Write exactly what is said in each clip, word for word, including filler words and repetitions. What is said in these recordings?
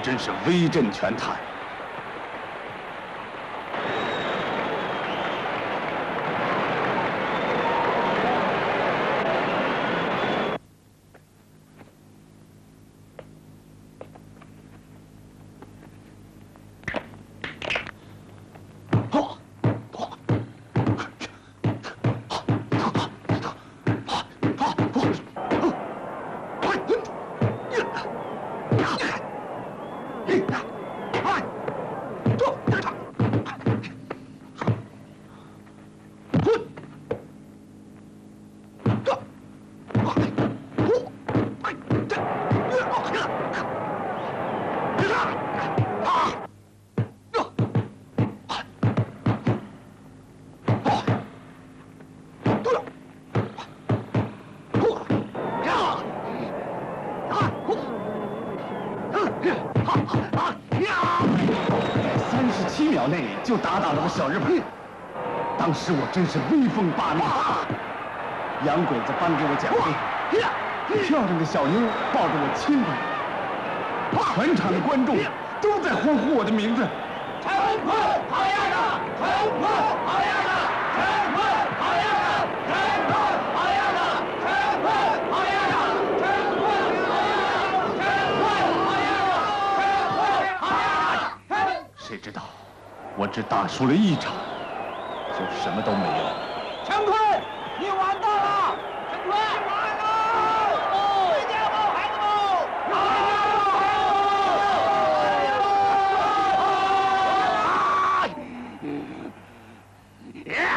真是威震全坛。 就打倒了个小日本，当时我真是威风八面。洋鬼子颁给我奖杯，漂亮的小妞抱着我亲吻，全场的观众都在欢呼我的名字。陈坤，好样的！陈坤，好样的！陈坤，好样的！陈坤，好样的！陈坤，好样的！陈坤，好样的！陈坤，好样的！谁知道？ 我只打输了一场，就什么都没有。陈坤，你完蛋了！陈坤，完了！回家吧，孩子们！回家吧！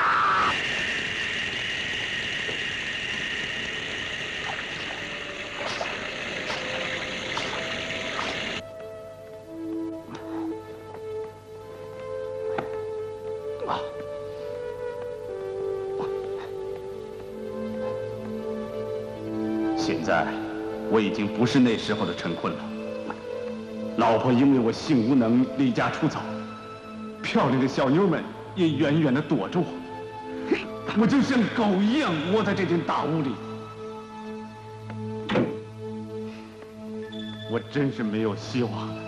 现在我已经不是那时候的陈坤了。老婆因为我性无能离家出走，漂亮的小妞们也远远地躲着我，我就像狗一样窝在这间大屋里。我真是没有希望了。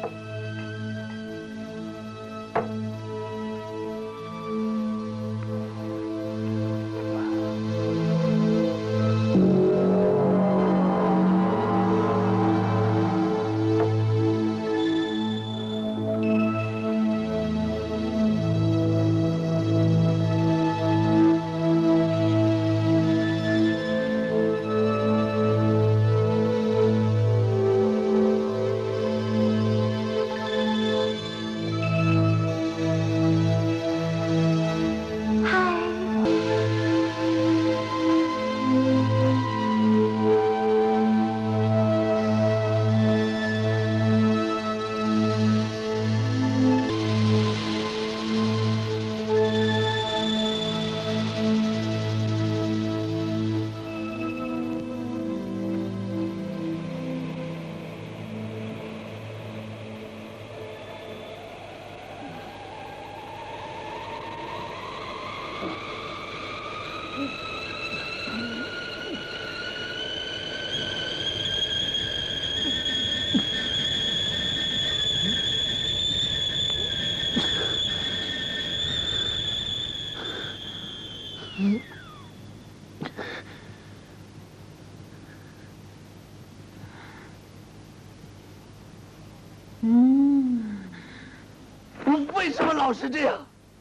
嗯，为什么老是这样？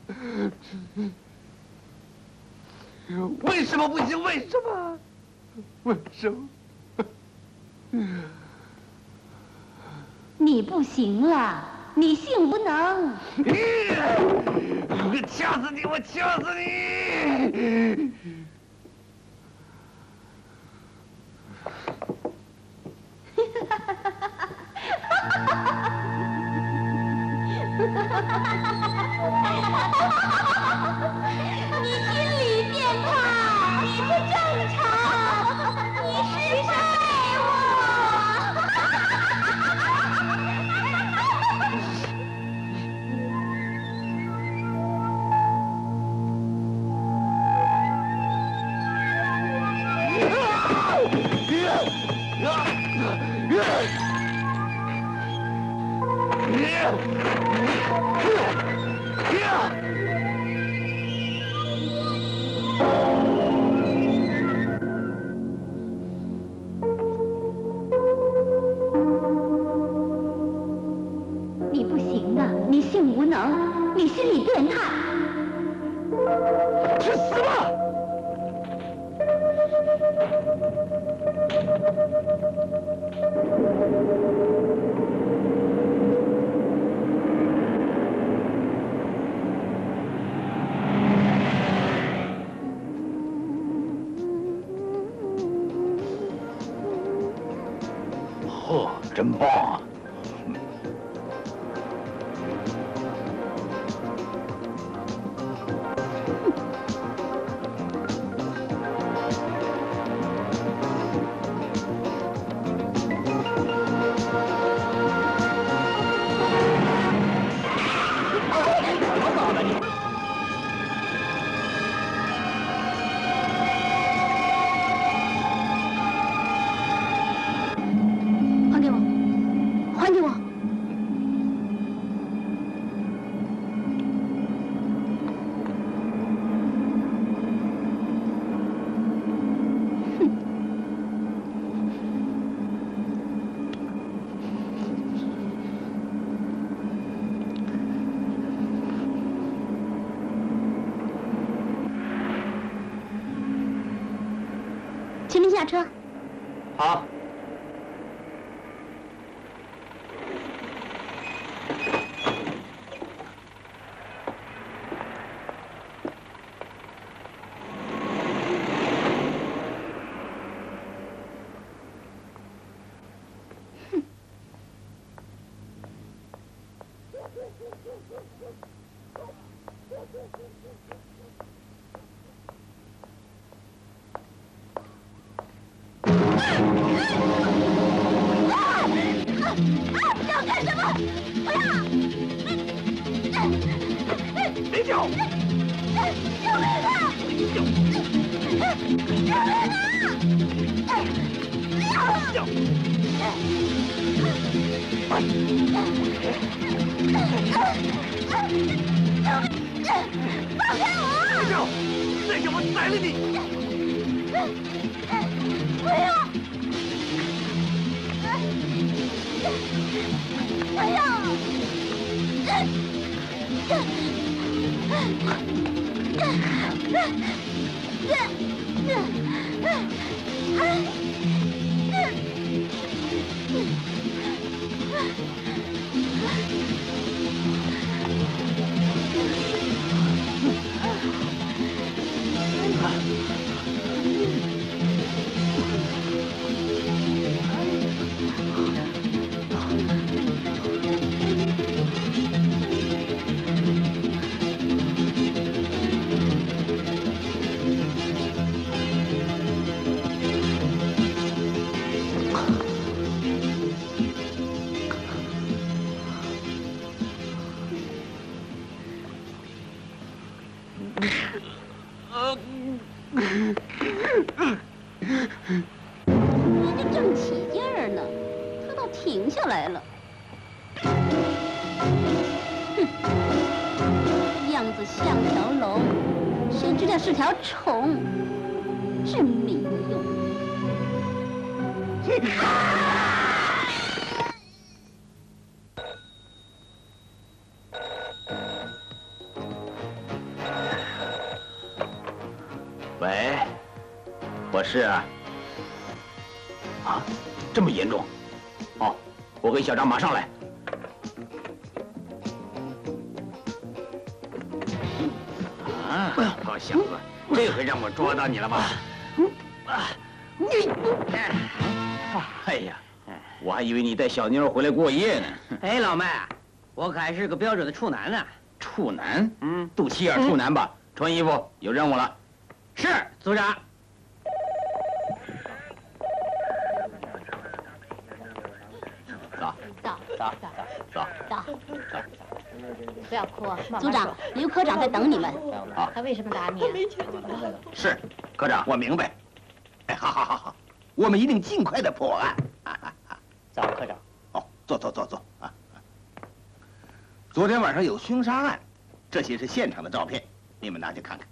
为什么不行？为什么？为什么？ 你不行了，你性无能。 我掐死你！我掐死你！ 你心理变态，你不正常，你是废物！ 能，你心理变态！ 去死吧！ 哦，真棒啊！ 还给我，还给我！请您下车。 好。 要干什么？不要！ 别叫！ 救命啊！救命啊！ 叫！ 放开我！ 别叫！再叫我宰了你！ 不要！不要！人家正起劲儿呢，他倒停下来了。哼，样子像条龙，谁知道是条虫，真没用。 喂，我是啊，这么严重？哦，我跟小张马上来。啊，好小子，这回让我抓到你了吧？你，哎呀，我还以为你带小妞回来过夜呢。 哎，老妹，我可还是个标准的处男呢。 处男？ 嗯， 肚脐眼处男吧？穿衣服，有任务了。 是，组长。 走， 走走，走， 走， 走。 不要哭，慢慢组长说， 刘科长在等你们。 好， 他为什么打你啊？ 是，科长， 我明白。哎，好好好好，我们一定尽快的破案。 早，科长。 哦，坐坐坐坐啊！昨天晚上有凶杀案，这些是现场的照片，你们拿去看看。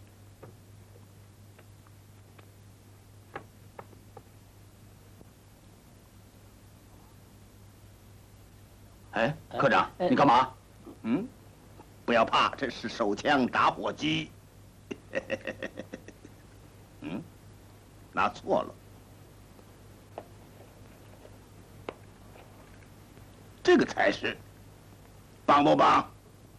哎，科长，你干嘛？ 嗯， 不要怕，这是手枪打火机。嗯，拿错了。这个才是，棒不棒？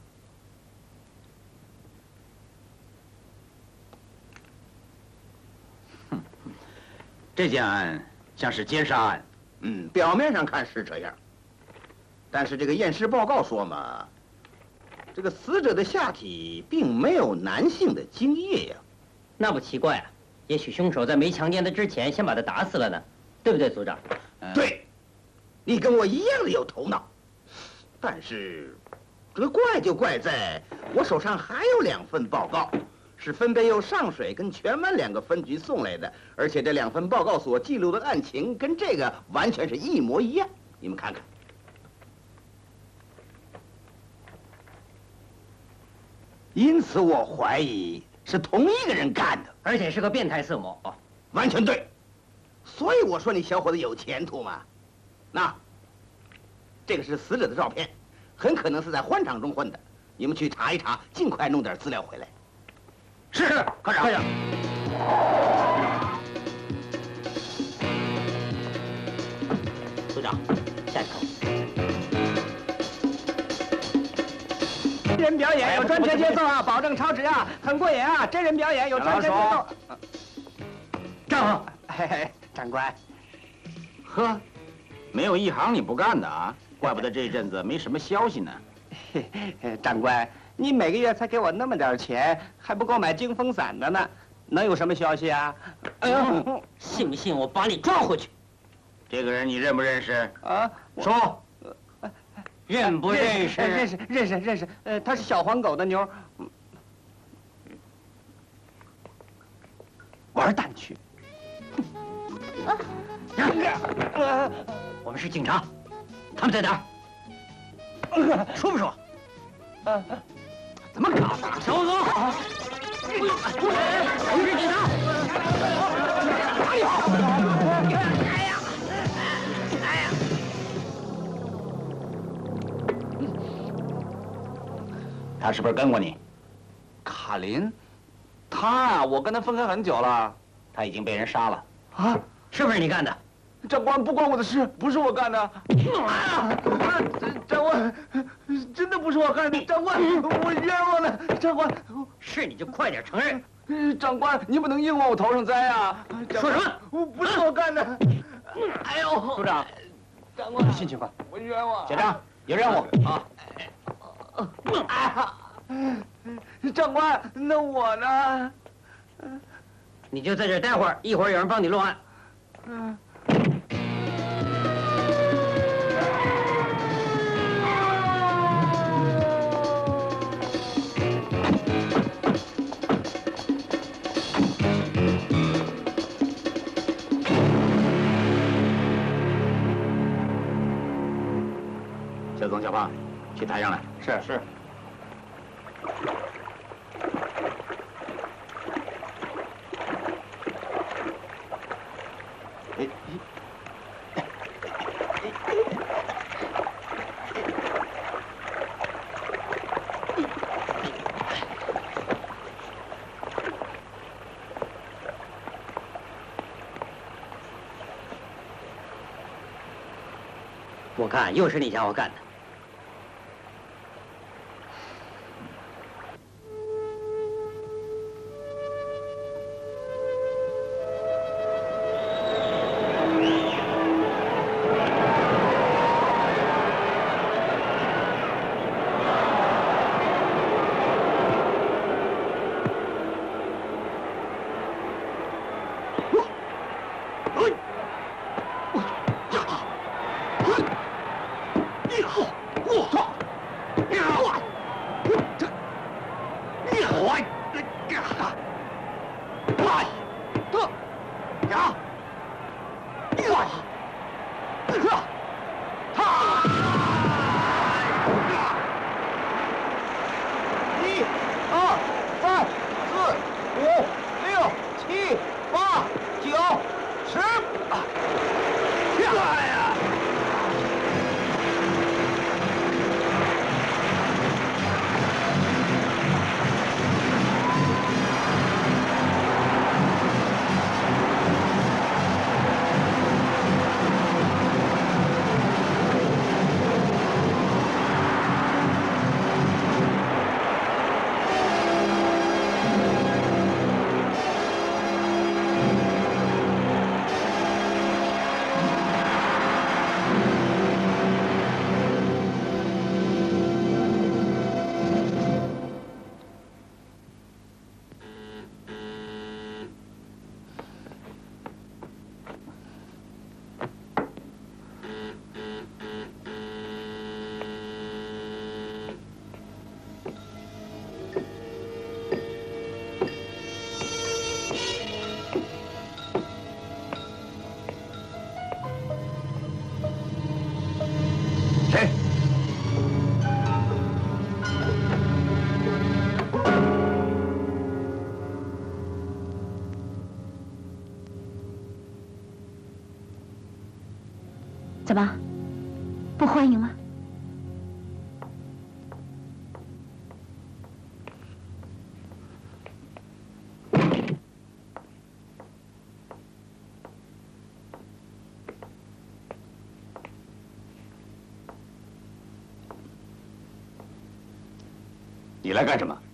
这件案像是奸杀案。 嗯，表面上看是这样，但是这个验尸报告说嘛，这个死者的下体并没有男性的精液呀。 那不奇怪啊，也许凶手在没强奸他之前先把他打死了呢，对不对，组长？ 嗯、 对，你跟我一样的有头脑，但是这个怪就怪在我手上还有两份报告。是分别由上水跟荃湾两个分局送来的，而且这两份报告所记录的案情跟这个完全是一模一样。你们看看，因此我怀疑是同一个人干的， 而且是个变态色魔。哦， 完全对。所以我说你小伙子有前途嘛。那这个是死者的照片，很可能是在欢场中混的。你们去查一查，尽快弄点资料回来。 是，科长。科长。 组长，下一口。 真人表演有专车节奏啊，保证超值啊，很过瘾啊！真人表演有专车节奏。 站好。 嘿嘿，长官。 呵，没有一行你不干的啊！怪不得这阵子没什么消息呢。 嘿嘿，长官。你每个月才给我那么点钱，还不够买惊风伞的呢，能有什么消息啊？ 哎呦，信不信我把你抓回去？ 这个人你认不认识？ 啊， 说， 认不认识？ 认识，认识，认识。呃，他是小黄狗的妞，玩蛋去。 我们是警察，他们在哪儿？说不说？ 啊。 怎么搞的？小狗！我是警察！哎呀！哎呀！哎呀！ 他是不是跟过你？ 卡林，他啊，我跟他分开很久了。 他已经被人杀了。 啊， 是不是你干的？ 长官，不关我的事，不是我干的。啊！长官，真的不是我干的。长官，我冤枉了。长官， 是你就快点承认。 长官，您不能硬往我头上栽啊！ 说什么？ 我不是我干的。哎呦， 组长， 长官， 新情况。 我冤枉。 小张，有任务啊。 啊！长官，那我呢？ 你就在这待会儿，一会儿有人帮你落案。 嗯。 小曾、小胖，去台上来。 是是。 我看又是你家伙干的。 怎么，不欢迎吗？ 你来干什么？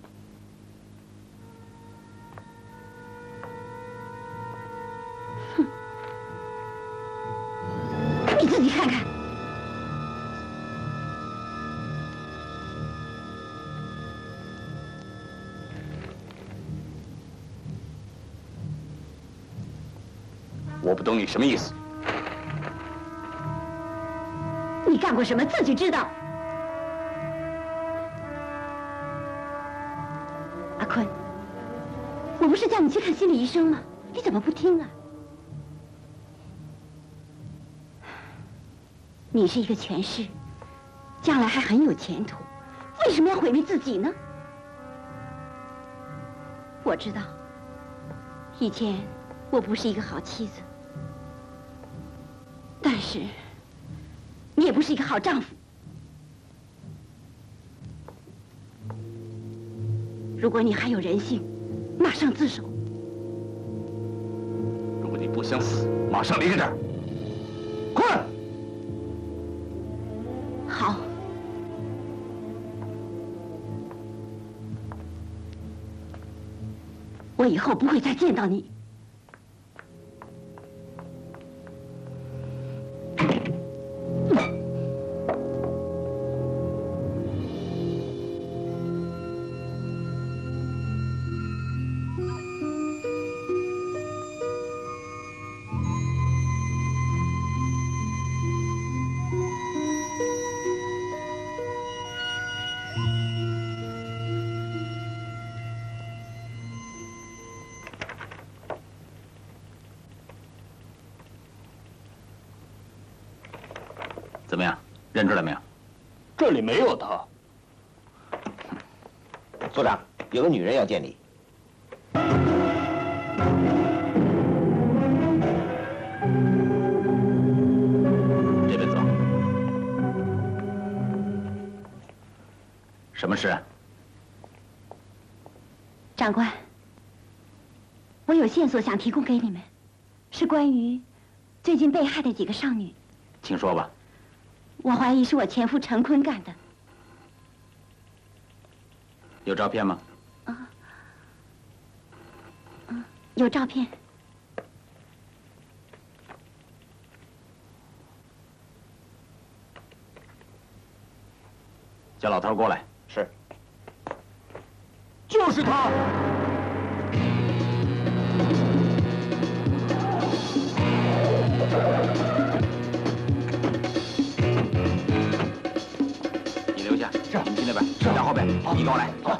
哼！你自己看看。 我不懂你什么意思。 你干过什么，自己知道。 阿坤，我不是叫你去看心理医生吗？你怎么不听啊？你是一个权势，将来还很有前途，为什么要毁灭自己呢？我知道，以前我不是一个好妻子，但是你也不是一个好丈夫。 如果你还有人性，马上自首。 如果你不想死，马上离开这儿。快！ 好。我以后不会再见到你。 怎么样，认出来没有？ 这里没有他。 所长，有个女人要见你。 这边走。什么事？ 长官，我有线索想提供给你们，是关于最近被害的几个少女。 请说吧。 我怀疑是我前夫陈坤干的。 有照片吗？ 啊，嗯，有照片。 叫老头过来。 是。 就是他。 留下，是你们去那边，是到后边，你跟我来。好。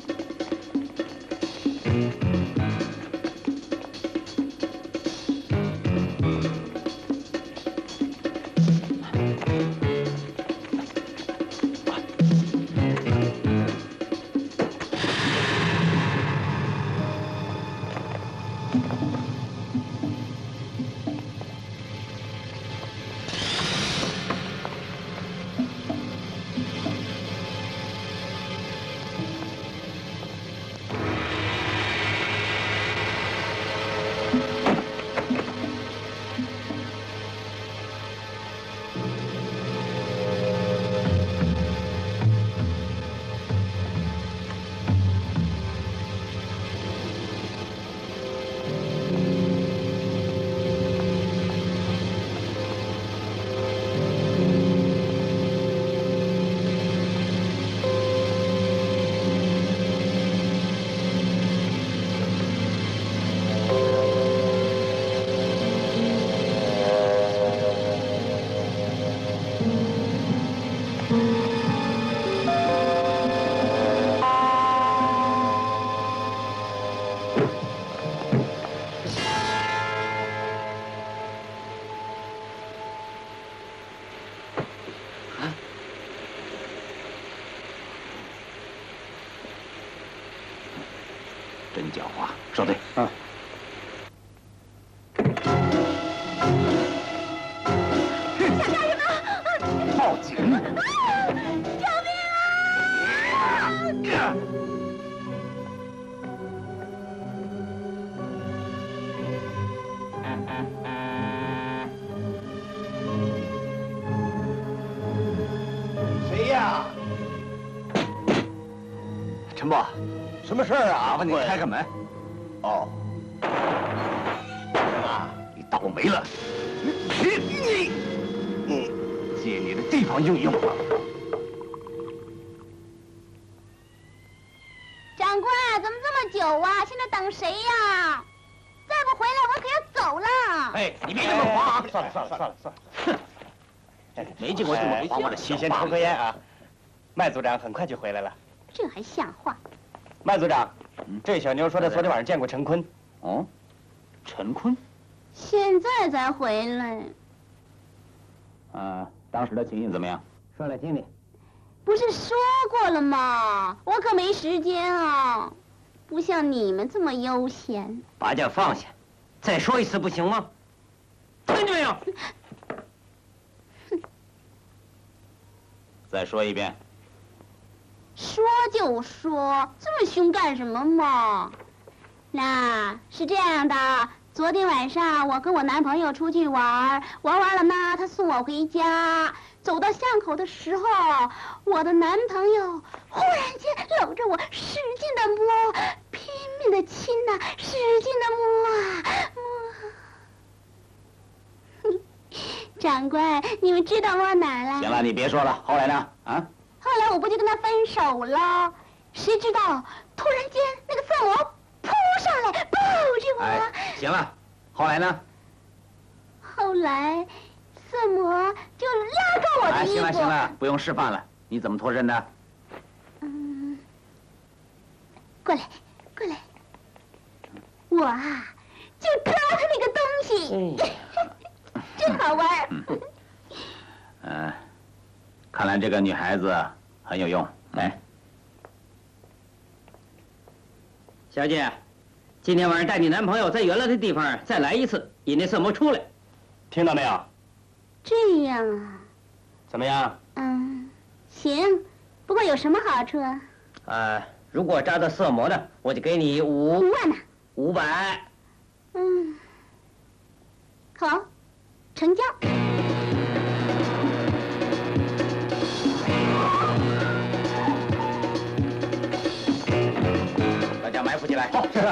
真狡猾，收队。 啊。 下加油！ 陈伯，什么事儿啊？问你开开门。哦。啊，你倒霉了！你你你，借你的地方用用吧。 长官，怎么这么久啊？现在等谁呀？再不回来，我可要走了。 哎，你别这么狂啊！算了算了算了算了。哼，没见过这么狂妄的小先抽颗烟啊。麦组长很快就回来了。 这还像话？ 麦组长，这小妞说她昨天晚上见过陈坤。 哦，陈坤。 现在才回来。 嗯，当时的情形怎么样？ 说来听听。 不是说过了吗？我可没时间啊，不像你们这么悠闲。 把脚放下，再说一次不行吗？听见没有？ 再说一遍。 说就说，这么凶干什么嘛？那是这样的，昨天晚上我跟我男朋友出去玩，玩完了呢，他送我回家。走到巷口的时候，我的男朋友忽然间搂着我，使劲的摸，拼命的亲呐、啊，使劲的摸啊摸。长官，你们知道摸哪儿了？ 行了，你别说了。后来呢？啊？ 后来我不就跟他分手了？谁知道突然间那个色魔扑上来抱着我。 哎，行了，后来呢？ 后来。色魔就拉住我的衣服。 哎，行了行了，不用示范了。你怎么脱身的？ 嗯，过来，过来。我啊，就抓住那个东西，嗯、真好玩。 嗯、呃，看来这个女孩子很有用。来， 小姐，今天晚上带你男朋友在原来的地方再来一次，引那色魔出来，听到没有？ 这样啊， 怎么样？ 嗯，行，不过有什么好处啊？ 呃，如果抓到色魔的，我就给你五五万呢。 五百。 嗯，好，成交。 大家埋伏起来。 好，是。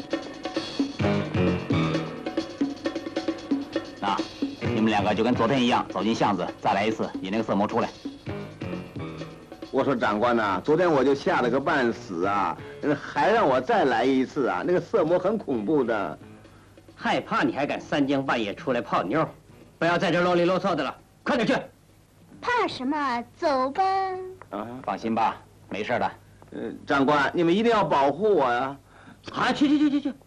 那。你们两个就跟昨天一样，走进巷子，再来一次，引那个色魔出来。 我说长官呐、啊，昨天我就吓得个半死啊，还让我再来一次啊！那个色魔很恐怖的， 害怕你还敢三更半夜出来泡妞？不要在这啰里啰嗦的了，快点去！ 怕什么？走吧。 啊，放心吧，没事的。 嗯，长官，你们一定要保护我呀！ 啊，去去去去去！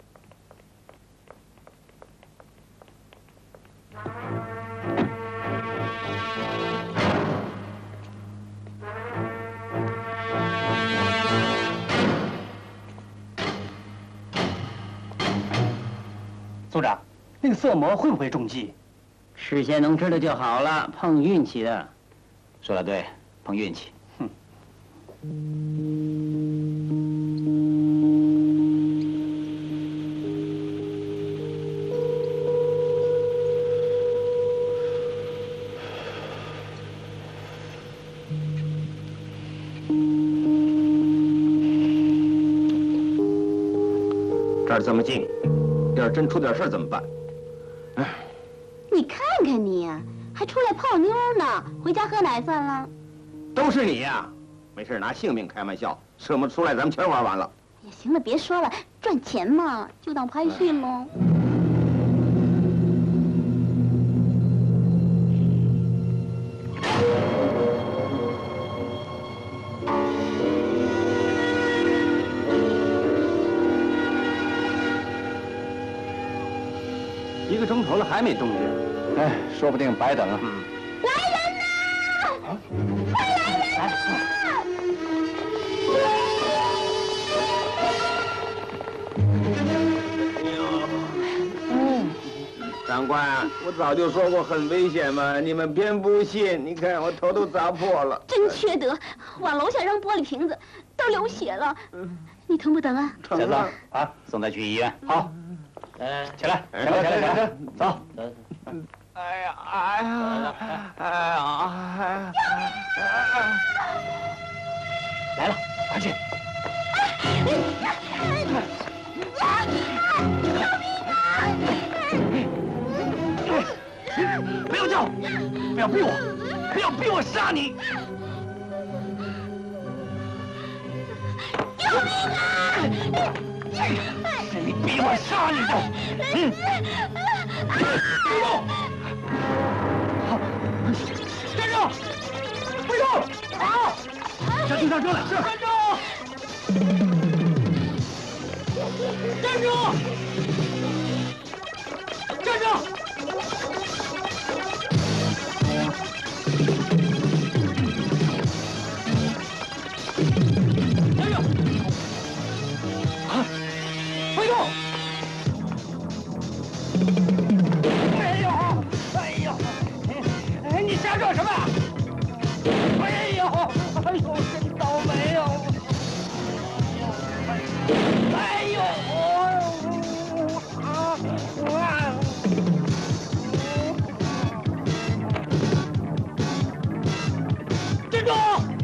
组长，那个色魔会不会中计？事先能知道就好了，碰运气的。 说得对，碰运气。哼。 这儿这么近，要是真出点事儿怎么办？哎， 你看看你呀、啊，还出来泡妞呢，回家喝奶算了。 都是你呀、啊！没事拿性命开玩笑，色魔出来咱们全玩完了。 哎呀，行了，别说了，赚钱嘛，就当拍戏喽。 一个钟头了还没动静， 哎，说不定白等了。 嗯。 来人呐！啊、快来人呐！ 嗯，长官，我早就说过很危险嘛，你们偏不信。你看我头都砸破了， 真缺德，往楼下扔玻璃瓶子，都流血了。你疼不疼啊？ 小子啊，送他去医院。 好。哎，起来，起来，起来，起来，走。 哎呀，哎呀，哎呀，哎呀！ 来了，快去！ 不要叫！不要逼我！不要逼我杀你！ 救命啊！ 是你逼我杀你的！嗯，不动！好，站住！不动！好，小青上车来！是。站住！站住！站住！ 回动！哎呦，哎呦，哎，你瞎说什么？哎呦，哎呦，真倒霉哦！哎呦，啊啊！站住！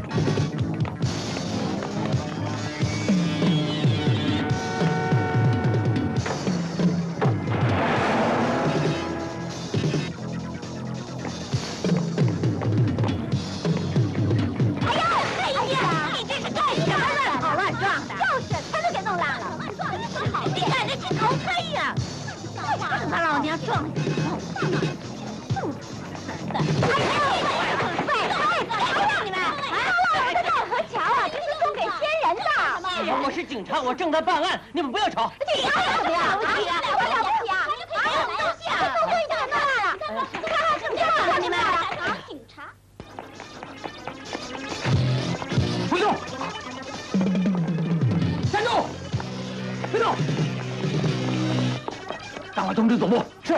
把老娘撞死！哎呀，你们！啊，老子奈何桥啊，这是送给仙人的。 我是警察，我正在办案，你们不要吵。 警察怎么样？了不起啊！我了不起啊！哎呀，东西啊！都对大干了！你看看什么样啊，你们？警察！ 回动！站住！回动！ 大伙通知总部。是。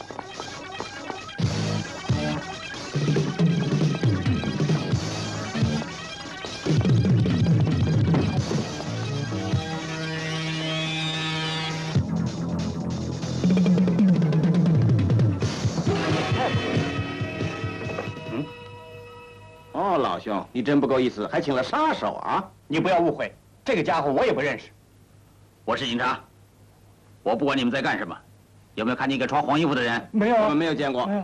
嗯。哦，老兄，你真不够意思，还请了杀手啊！ 你不要误会，这个家伙我也不认识。 我是警察，我不管你们在干什么。 有没有看见一个穿黄衣服的人？ 没有， 我们没有见过。 没有。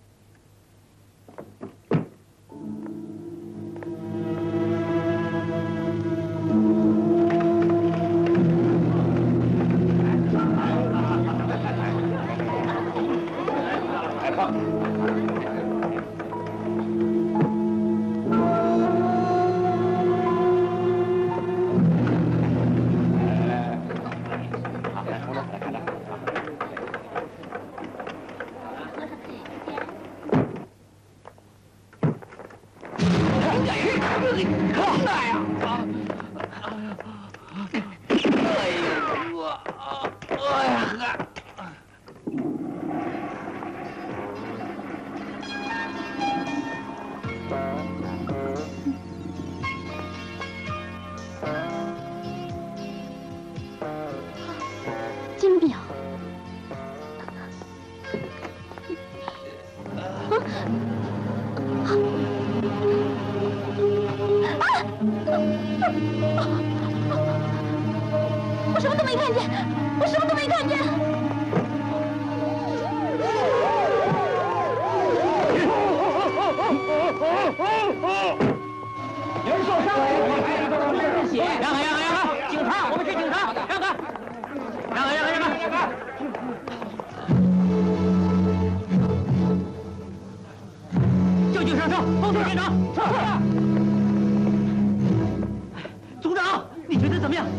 来吧。 金表。我什么都没看见，我什么都没看见。 有人受伤了，有人血，让开让开让开！警察，我们是警察，让开！让开让开让开让开！救警上车，后退现场，撤！组长，你觉得怎么样？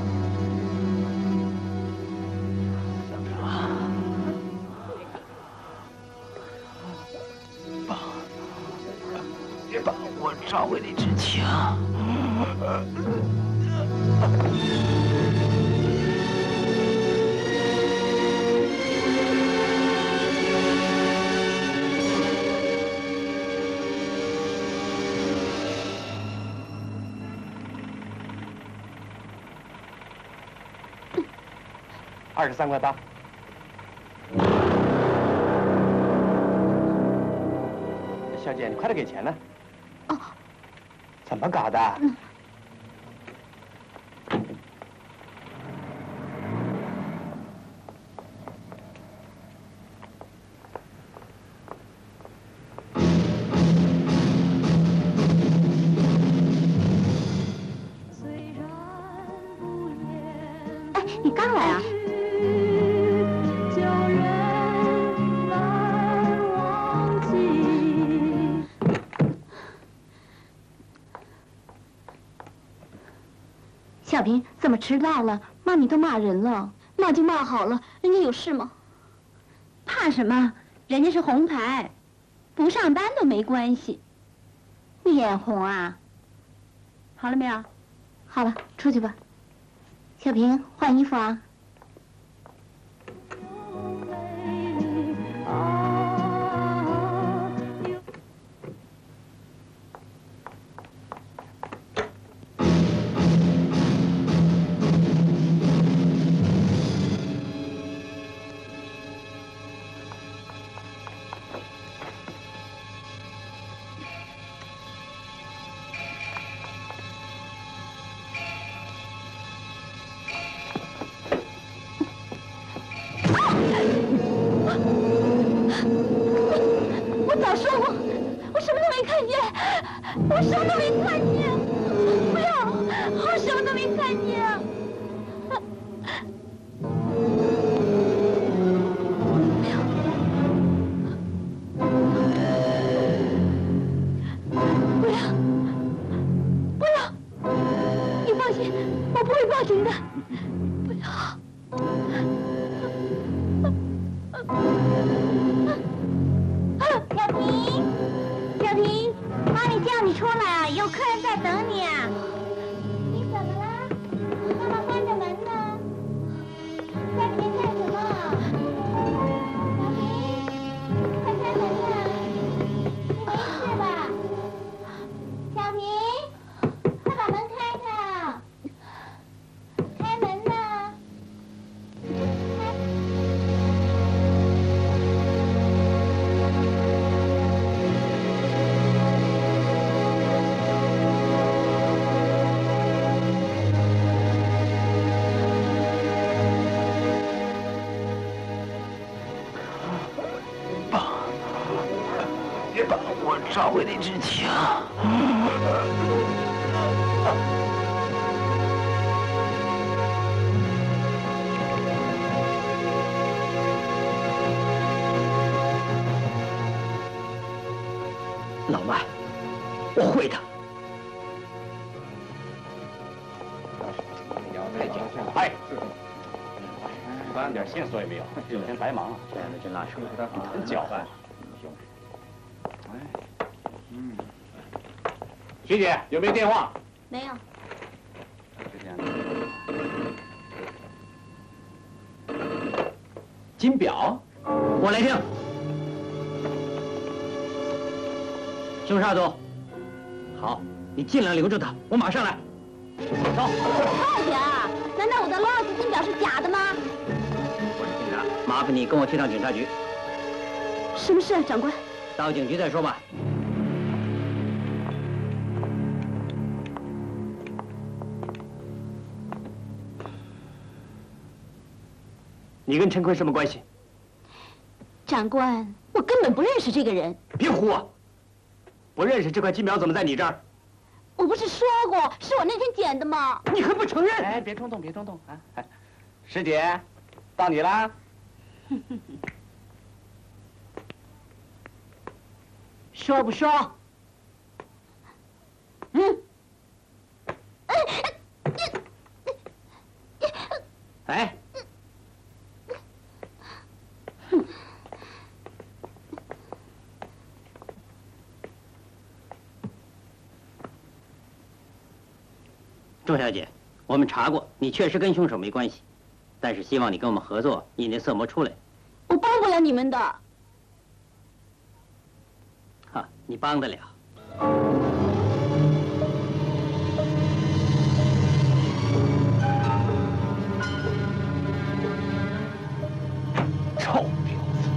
把我找回那支枪。二十三块八。小姐，你快点给钱呢。 怎么搞的？ 你刚来啊？小平，怎么迟到了？骂你都骂人了。骂就骂好了，人家有事吗？怕什么？人家是红牌，不上班都没关系。你眼红啊？好了没有？好了，出去吧。小平，换衣服啊。我早说过，我什么都没看见，我什么都没看见，不要，我什么都没看见。不要，不要，你放心，我不会报警的，不要。小平，小平，妈咪叫你出来，有客人在等你啊。你怎么了？妈妈关着门呢，在里面干什么？小平，快开门呀！你没事吧？小平，快把门开开，开门呢。 找回那支枪。 老麦，我会的。 哎，半点线索也没有，这天白忙了。这样的真拉扯，真搅拌。嗯，学姐有没有电话？ 没有。 是这样的。金表， 我来听。凶杀组，好，你尽量留住他，我马上来。走。 快点儿！难道我的劳尔斯金表是假的吗？ 我是警察，麻烦你跟我去趟警察局。 什么事啊，长官？ 到警局再说吧。你跟陈坤什么关系？ 长官，我根本不认识这个人。 别胡啊！不认识这块金表怎么在你这儿？ 我不是说过是我那天捡的吗？ 你还不承认？ 哎，别冲动，别冲动啊！哎，师姐，到你啦。 说不说？嗯。 哎。周小姐，我们查过，你确实跟凶手没关系，但是希望你跟我们合作，引那色魔出来。 我帮不了你们的。 哈，你帮得了。 臭婊子！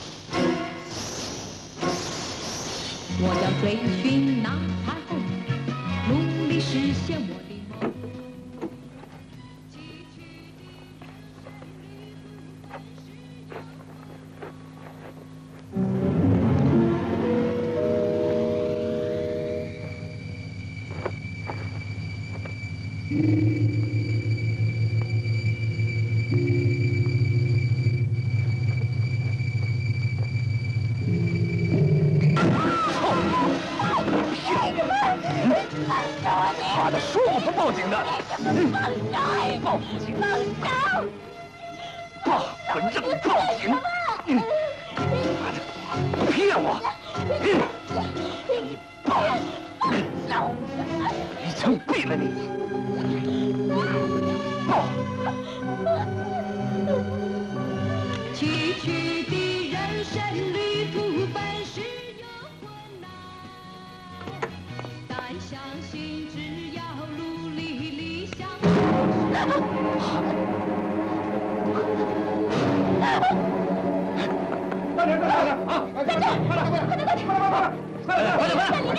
我将追寻那彩虹， 爸，我让你报警！嗯，妈的，骗我！嗯，你爸，一枪毙了你！报！ 崎岖的人生旅途本是有困难，但相信只要努力，理想。 快点，快点啊！快点，快点，快点，快点，快点，快点，快点，快点，快点！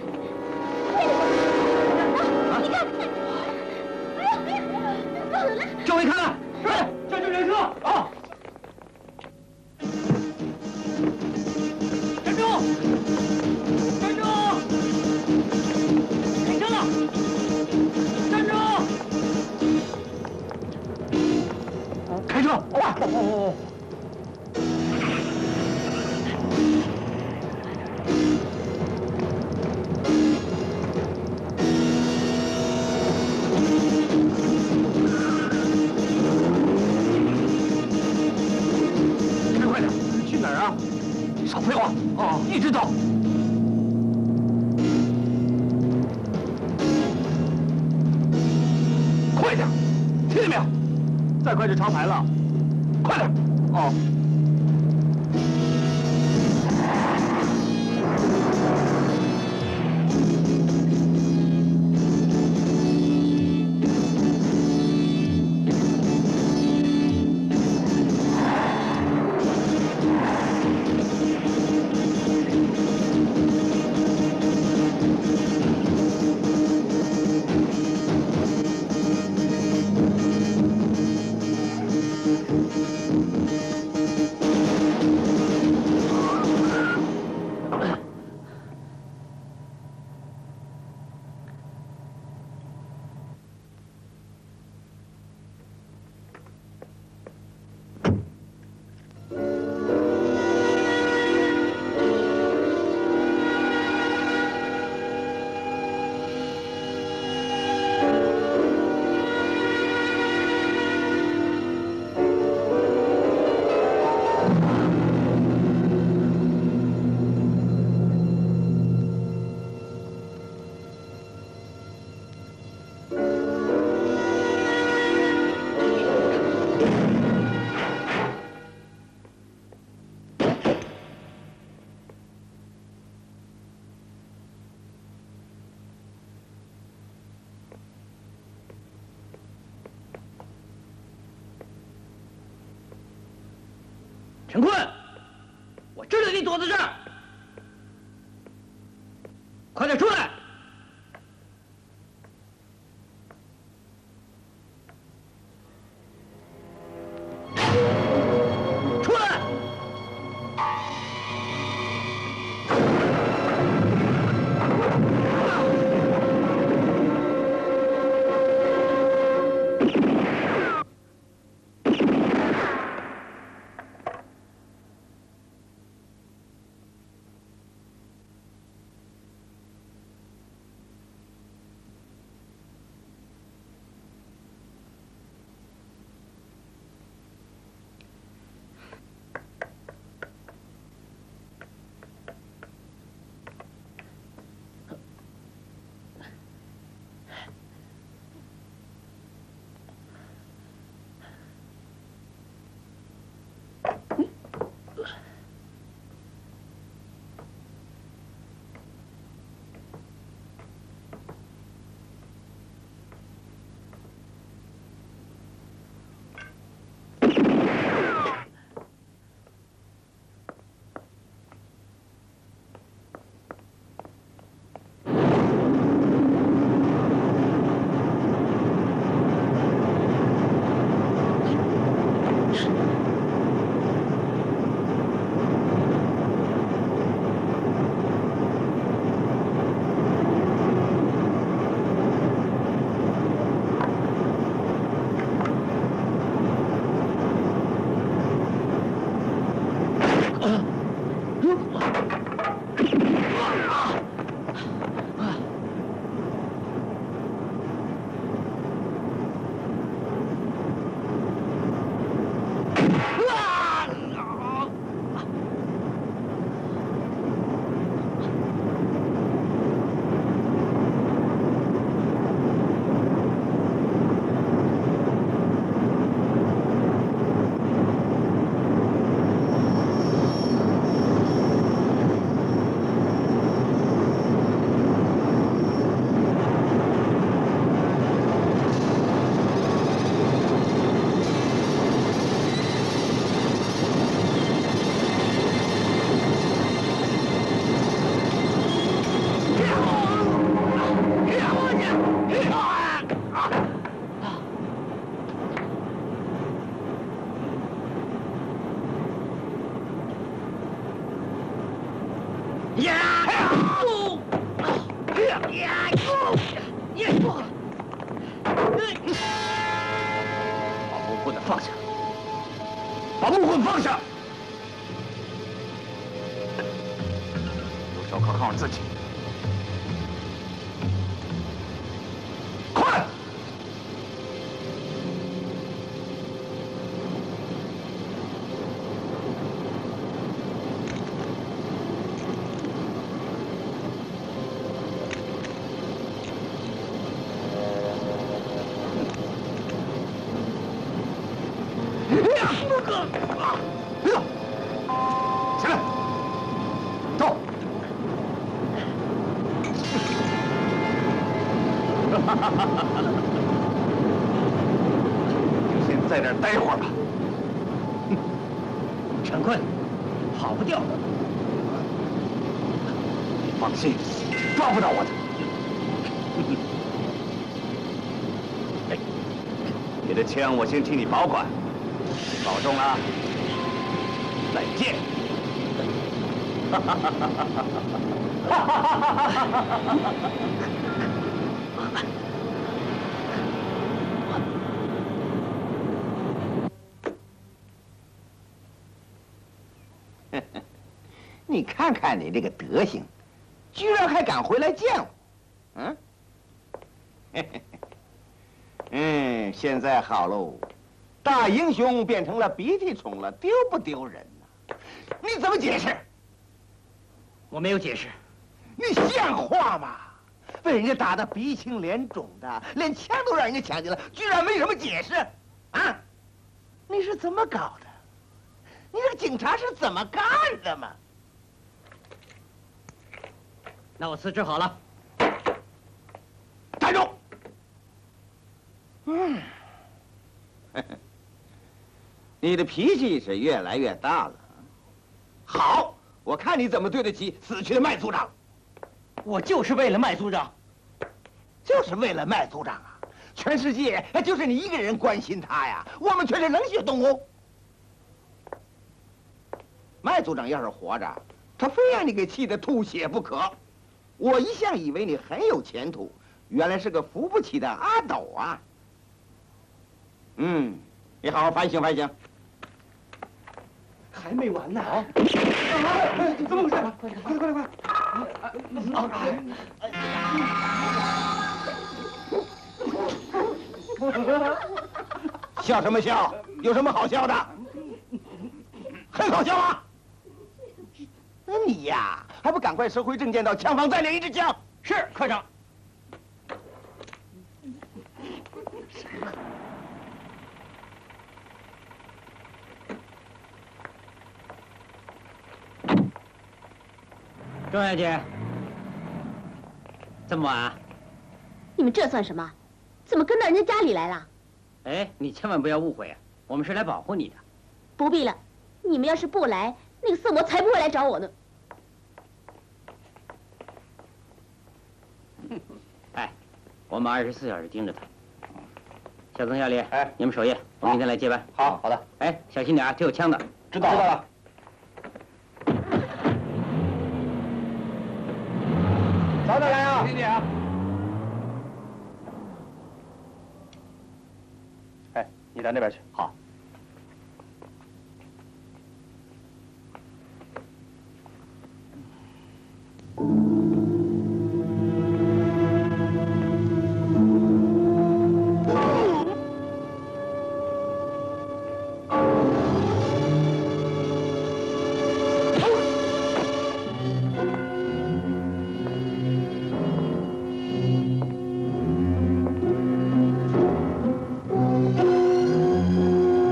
你看， 这回看看，快，这就人车啊！站住！站住！开车了！站住！开车！哇！哦哦哦！开快点！去哪儿啊？少废话！哦，一直走。快点！听见没有？ 再快就超牌了。 快点！ 哦。 陈坤，我知道你躲在这儿，快点出来！出来！ 的放下，把木棍放下，有手铐铐上自己。 快！别动！起来！走！哈哈哈哈！就先在这儿待会儿吧。 陈坤，跑不掉。 放心，抓不到我的。哎，你的枪我先替你保管，你保重了。再见。哈哈哈哈哈哈！ 你看看你这个德行，居然还敢回来见我，嗯？嗯，现在好喽，大英雄变成了鼻涕虫了，丢不丢人呢？你怎么解释？ 我没有解释。 你像话吗？被人家打得鼻青脸肿的，连枪都让人家抢去了，居然没什么解释，啊？你是怎么搞的？你这个警察是怎么干的嘛？ 那我辞职好了。 站住！嗯，你的脾气是越来越大了。好，我看你怎么对得起死去的麦组长。 我就是为了麦组长， 就是为了麦组长啊！全世界就是你一个人关心他呀，我们却是冷血动物。麦组长要是活着，他非让你给气得吐血不可。 我一向以为你很有前途，原来是个扶不起的阿斗啊！嗯，你好好反省反省。 还没完呢啊！怎么回事？快点，快点，快点， 快！笑什么笑？有什么好笑的？很好笑啊！ 那你呀，还不赶快收回证件，到枪房再领一支枪？ 是科长。钟小姐，这么晚啊？ 你们这算什么？怎么跟到人家家里来了？ 哎，你千万不要误会啊，我们是来保护你的。 不必了，你们要是不来，那个色魔才不会来找我呢。 哎，我们二十四小时盯着他。小曾、小李，哎，你们守夜，我明天来接班。 好，好的。 哎，小心点啊，这有枪的。 知道了。知道了。早点来啊！ 小心点啊！ 哎，你到那边去。好。 啊！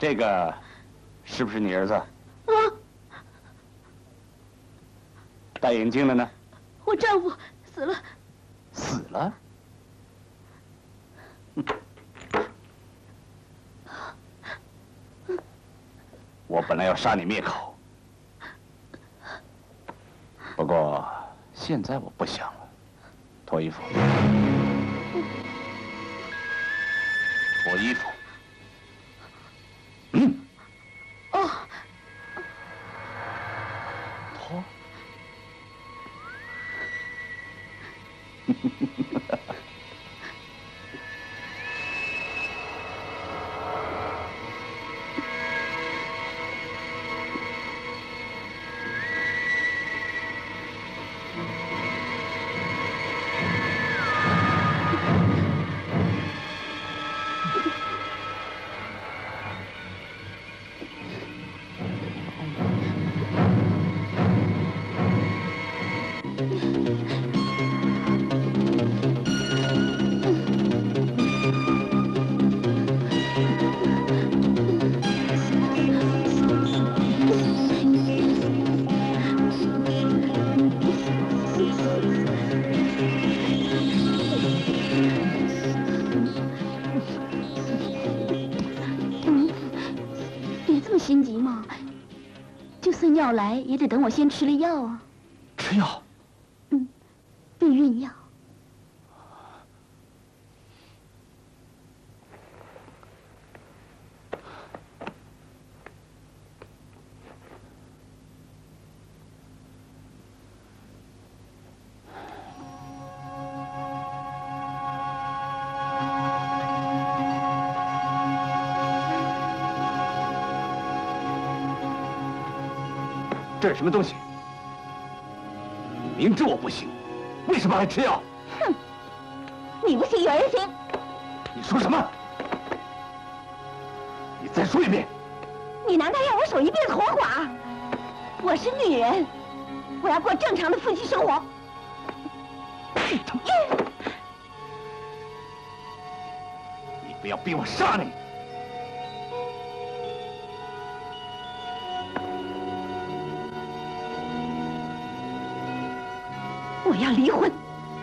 这个是不是你儿子？ 啊！ 戴眼镜的呢？ 我丈夫死了。 死了？我本来要杀你灭口，不过现在我不想了。脱衣服，脱衣服。嗯。 哦。 脱。 心急嘛，就算药来也得等我先吃了药啊。 吃药？ 嗯，避孕药。 这是什么东西？你明知我不行，为什么还吃药？ 哼！你不行，有人行。 你说什么？你再说一遍。 你难道要我守一辈子活寡？我是女人，我要过正常的夫妻生活。 你不要逼我杀你！ 我要离婚。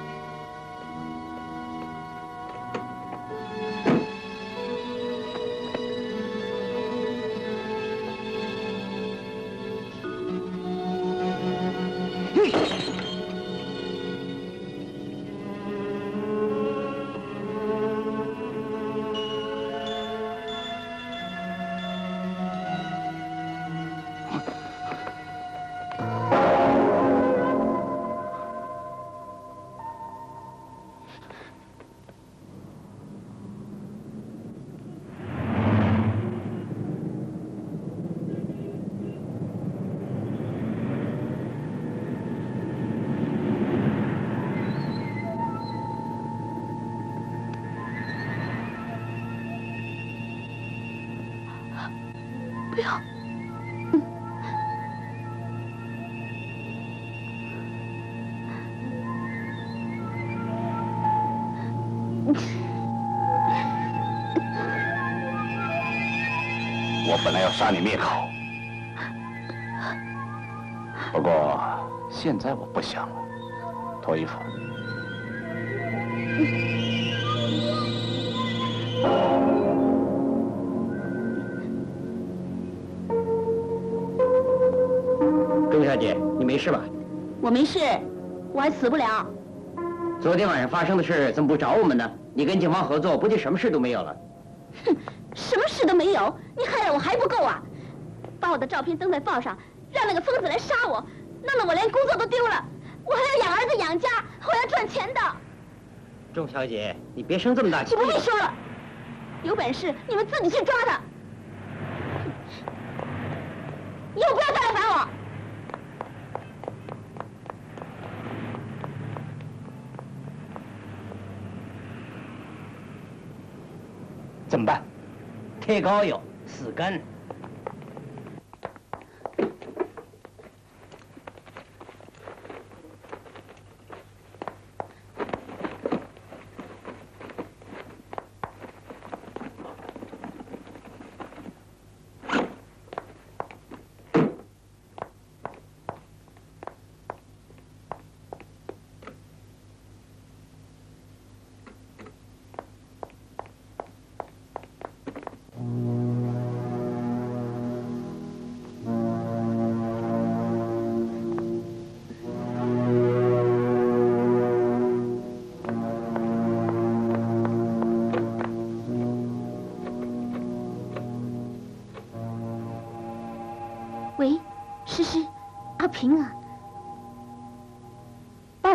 不要！ 我本来要杀你灭口，不过现在我不想了。脱衣服。 钟小姐，你没事吧？ 我没事，我还死不了。 昨天晚上发生的事怎么不找我们呢？你跟警方合作，不就什么事都没有了？ 哼，什么事都没有，你害了我还不够啊！把我的照片登在报上，让那个疯子来杀我，弄得我连工作都丢了。我还要养儿子养家，我要赚钱的。 钟小姐，你别生这么大气。 你不必说了，有本事你们自己去抓他。以后不要再来烦我。 怎么办？贴膏药，死根。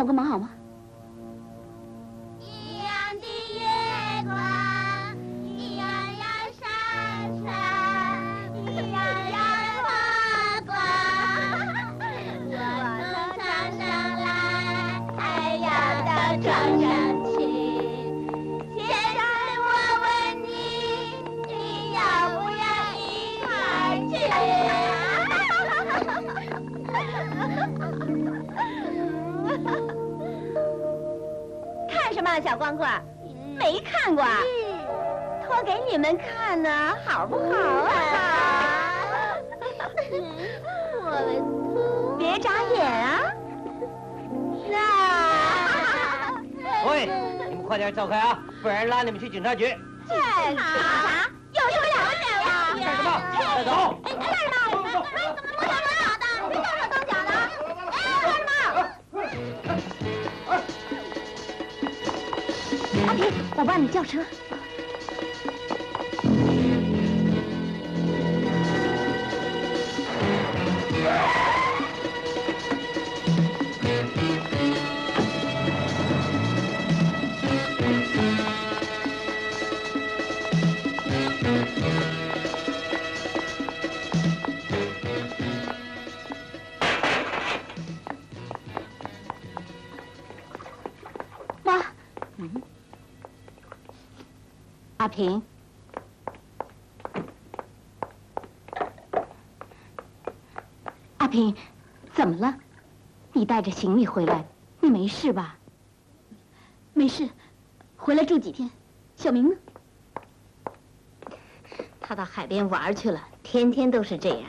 我个忙好吗？ 一样的月光，一样样闪闪，一样样发光。我从床上来，太阳的床上去。现在我问你，你要不要一块儿去？ 看什么，小光棍？没看过啊？托给你们看呢，好不好啊？ 我们哭。 别眨眼啊！那。 喂，你们快点走开啊，不然拉你们去警察局。 这警察有什么了不起啊？ 干什么？带走！ 哎，干什么？哎，怎么摸头摸脑的？别动手动脚的！哎，干什么？阿平，我帮你叫车。妈，嗯，阿平，阿平，怎么了？你带着行李回来，你没事吧？没事，回来住几天。小明呢？他到海边玩去了，天天都是这样。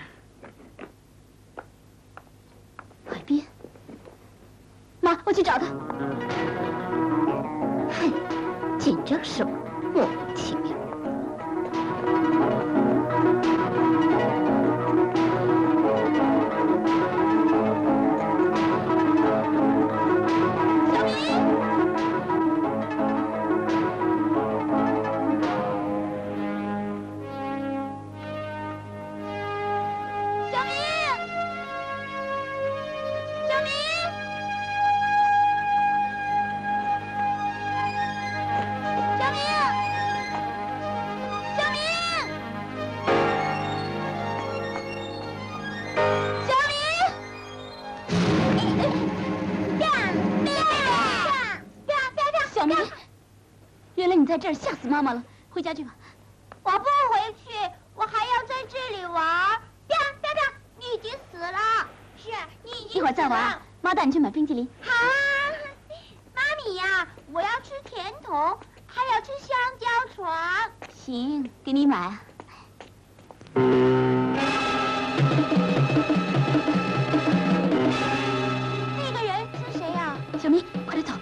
海边？妈，我去找他。哼，紧张什么？莫名其妙。小明，小明，小明。小明，小明，小明，变变变变变！小明，原来你在这儿，吓死妈妈了。回家去吧。我不回去，我还要在这里玩。变变变！你已经死了。是，你已经。一会儿再玩，妈带你去买冰淇淋。好啊，妈咪呀，我要吃甜筒。还要吃香蕉船。行，给你买啊。那个人是谁呀？小明，快点走。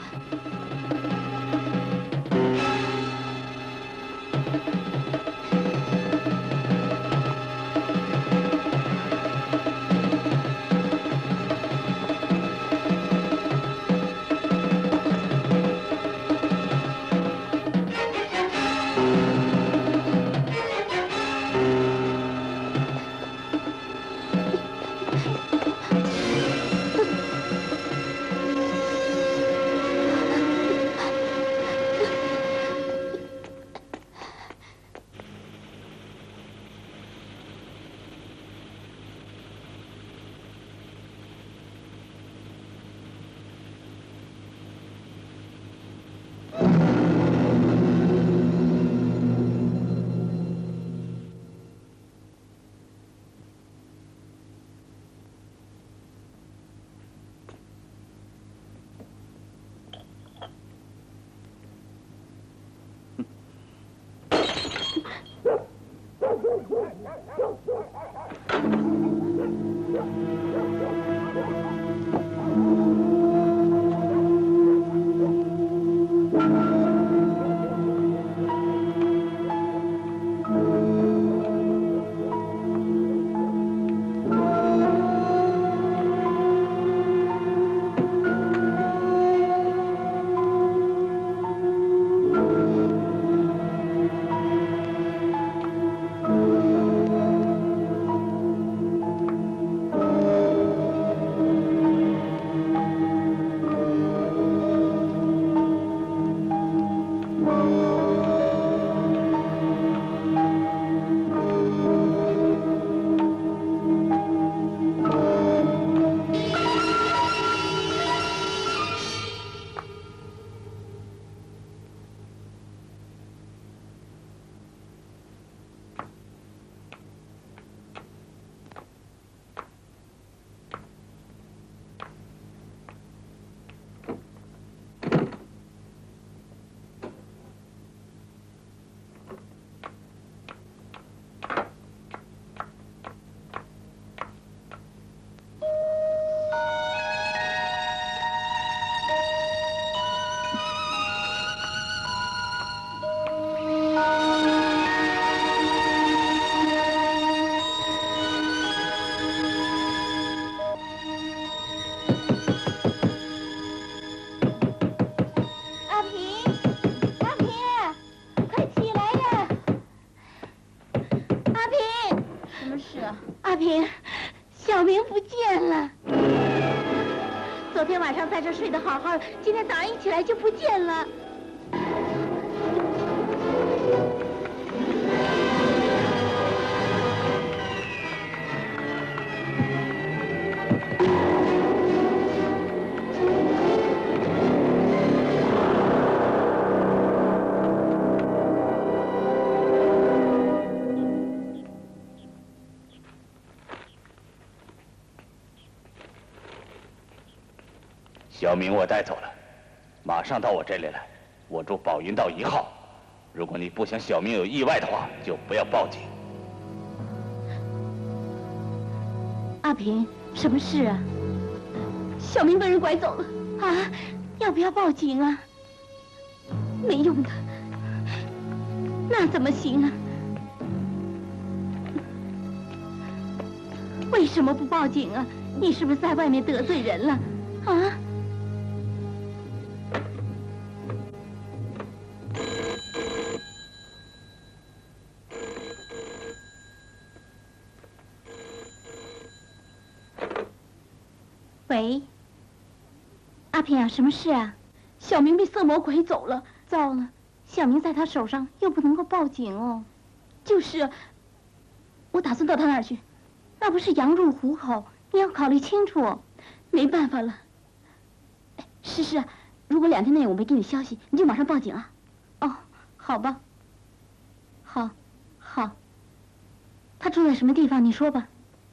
明，小明不见了。昨天晚上在这睡得好好的，今天早上一起来就不见了。 小明我带走了，马上到我这里来。我住宝云道一号。如果你不想小明有意外的话，就不要报警。 阿平，什么事啊？小明被人拐走了啊！要不要报警啊？没用的，那怎么行啊？为什么不报警啊？你是不是在外面得罪人了啊？喂，阿平啊，什么事啊？小明被色魔拐走了，糟了，小明在他手上，又不能够报警哦。就是，我打算到他那儿去，那不是羊入虎口，你要考虑清楚哦。没办法了。哎，诗诗，如果两天内我没给你消息，你就马上报警啊。哦，好吧。好，好。他住在什么地方？你说吧。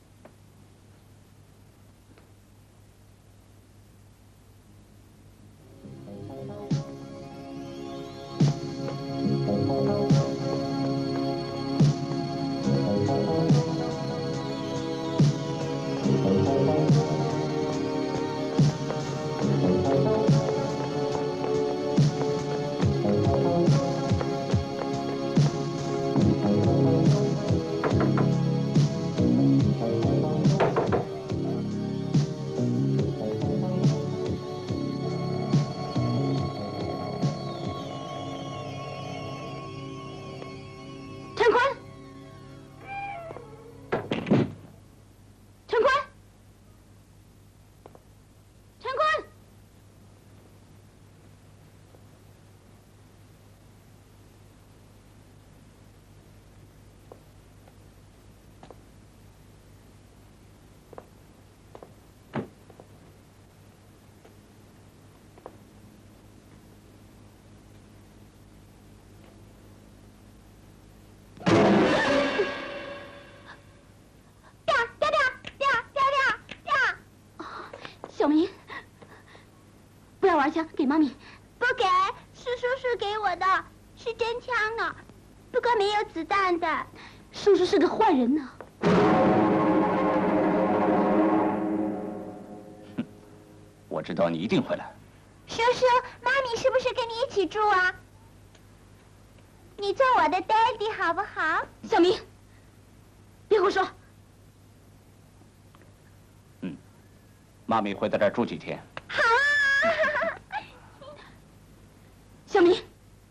小明，不要玩枪，给妈咪。 不给，是叔叔给我的，是真枪啊，不过没有子弹的。 叔叔是个坏人呢。 哼，我知道你一定会来。 叔叔，妈咪是不是跟你一起住啊？你做我的 daddy 好不好？ 小明，别胡说。 妈咪会在这儿住几天？ 好啊！ 小明，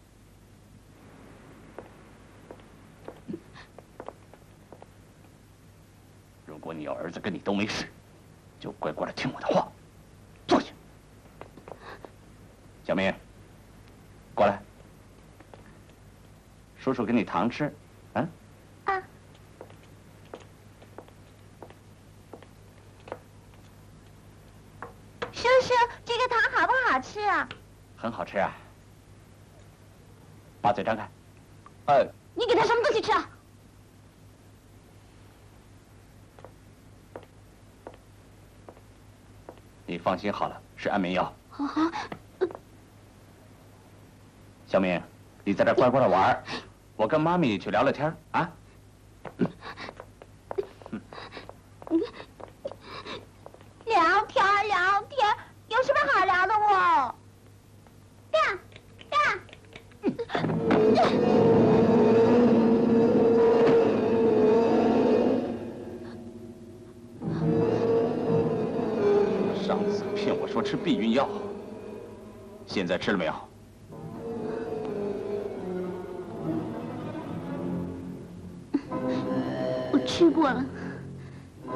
如果你要儿子跟你都没事，就乖乖的听我的话，坐下。小明，过来，叔叔给你糖吃，啊？ 啊。叔叔，这个糖好不好吃啊？ 很好吃啊。把嘴张开。哎。 你给他什么东西吃啊？ 你放心好了，是安眠药。 啊。 小明，你在这乖乖的玩，我跟妈咪去聊聊天啊。 聊天聊天，有什么好聊的哦？干干！ 上次骗我说吃避孕药，现在吃了没有？ 我吃过了。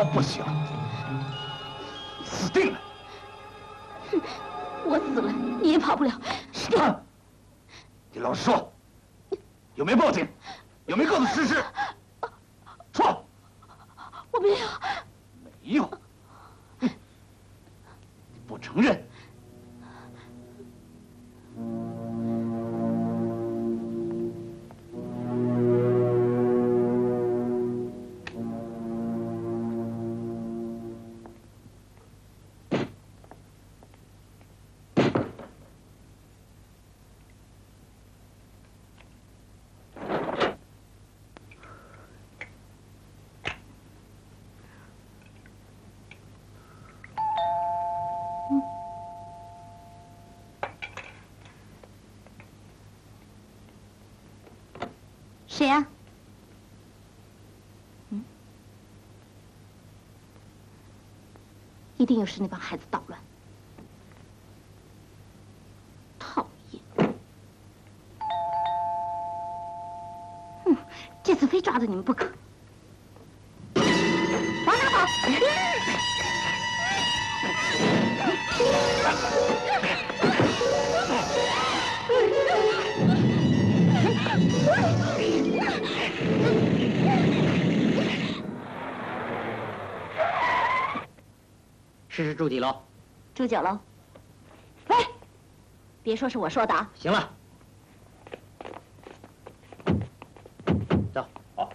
不行，死定了！ 我死了，你也跑不了。 什么？你老实说，有没有报警？有没有告诉诗诗？说。 我没有。 没有。哼，不承认。 谁呀？嗯，一定又是那帮孩子捣乱，讨厌！哼，这次非抓住你们不可！往哪跑？ 诗诗住几楼？ 住九楼。喂，别说是我说的啊！ 行了，走。好。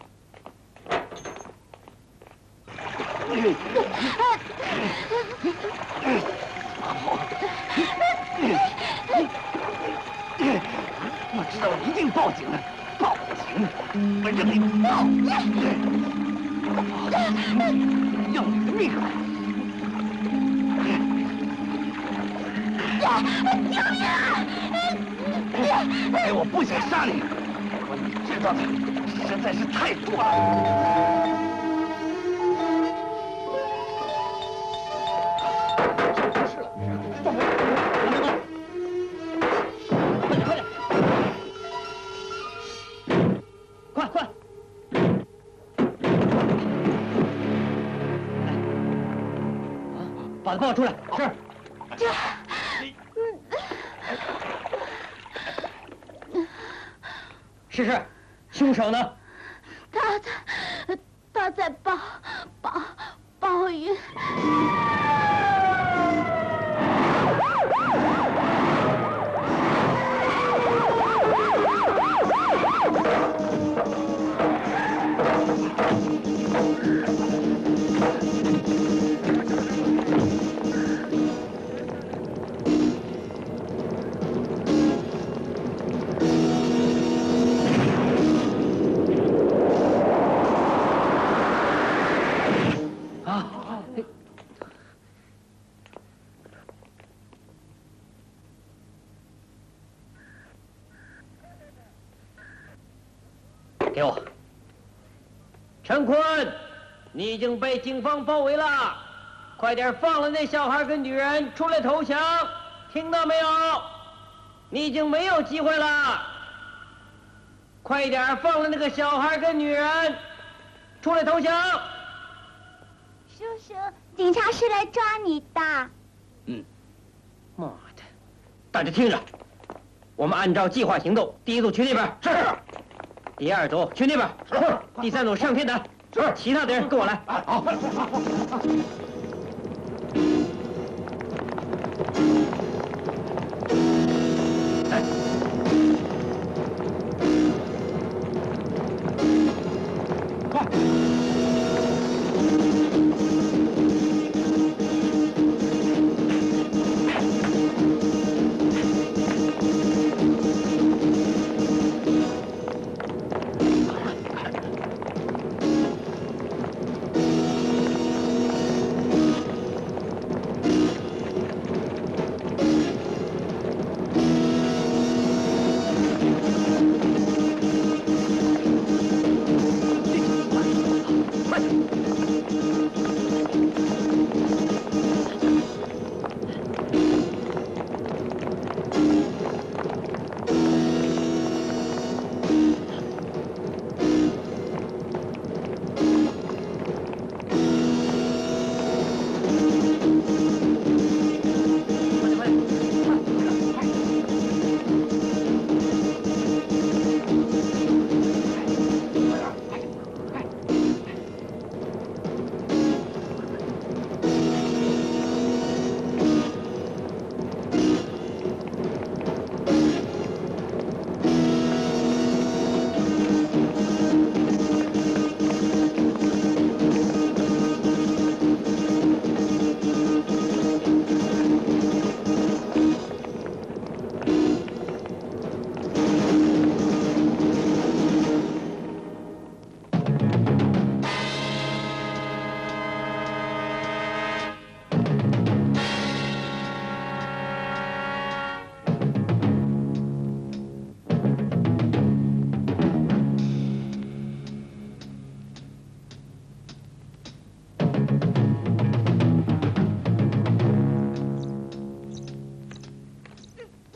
我知道我一定报警了，报警！我让你报警！要你的命！ 救命啊！ 哎，我不想杀你，不过你知道的实在是太多了。出事了！放开！快点，快点！快快！把他抱出来！是。这。 诗诗，凶手呢？ 他在，他在抱抱抱云。 给我，陈坤，你已经被警方包围了，快点放了那小孩跟女人，出来投降，听到没有？你已经没有机会了，快点放了那个小孩跟女人，出来投降。 叔叔，警察是来抓你的。 嗯，妈的，大家听着，我们按照计划行动，第一组去那边。是。 第二组去那边，是。第三组上天台，是。其他的人跟我来。好。来。快。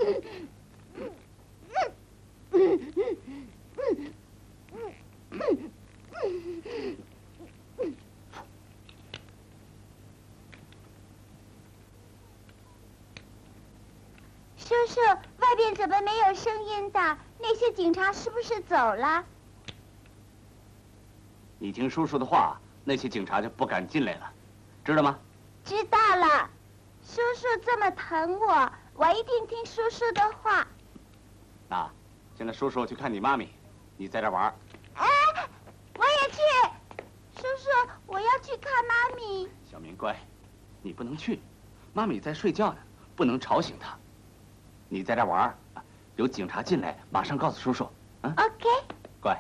叔叔，外边怎么没有声音的？那些警察是不是走了？ 你听叔叔的话，那些警察就不敢进来了，知道吗？ 知道了。叔叔这么疼我，我一定听叔叔的话。 那，现在叔叔去看你妈咪，你在这玩。 哎，我也去。叔叔，我要去看妈咪。 小明乖，你不能去，妈咪在睡觉呢，不能吵醒她。你在这玩，有警察进来，马上告诉叔叔。啊 ？OK。 乖。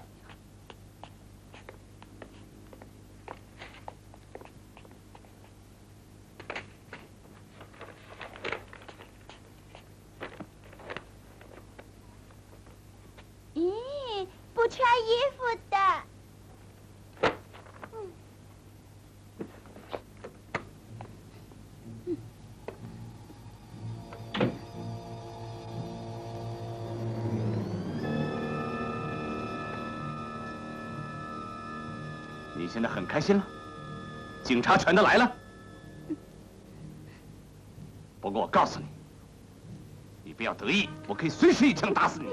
咦，不穿衣服的。嗯。 你现在很开心了，警察全都来了。不过我告诉你，你不要得意，我可以随时一枪打死你。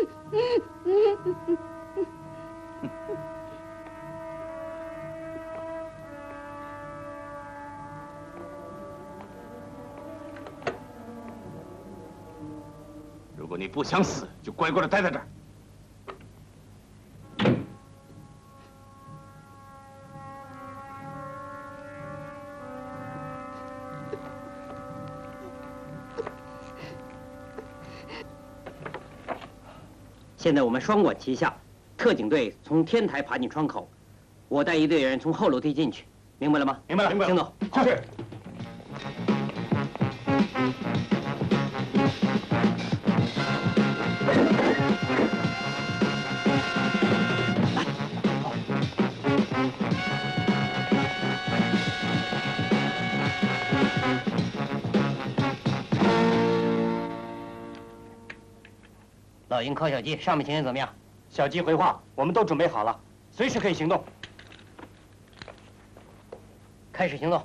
如果你不想死，就乖乖的待在这儿。 现在我们双管齐下，特警队从天台爬进窗口，我带一队人从后楼梯进去，明白了吗？ 明白了，明白了。 行走。 就是。 老鹰靠小鸡，上面情形怎么样？ 小鸡回话，我们都准备好了，随时可以行动。 开始行动。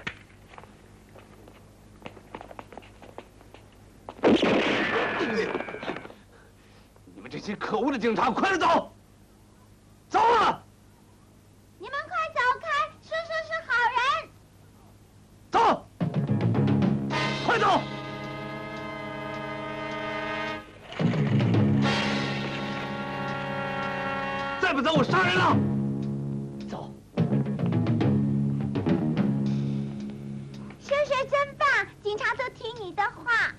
你们这些可恶的警察，快点走！走啊！ 你们快走开，叔叔是好人。 走！快走！再不走，我杀人了！走。 叔叔真棒，警察都听你的话。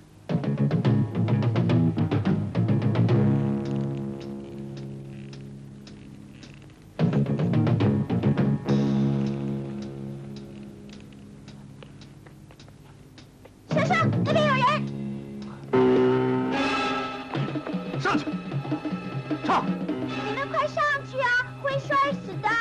叔叔，那边有人。 上去，上！ 你们快上去啊，会摔死的。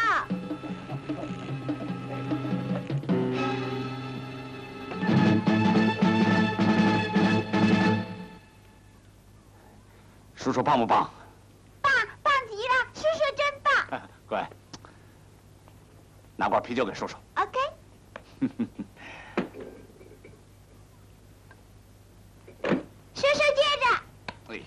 叔叔棒不棒？ 棒，棒极了，叔叔真棒。 乖，拿罐啤酒给叔叔。 OK。叔叔接着。 哎。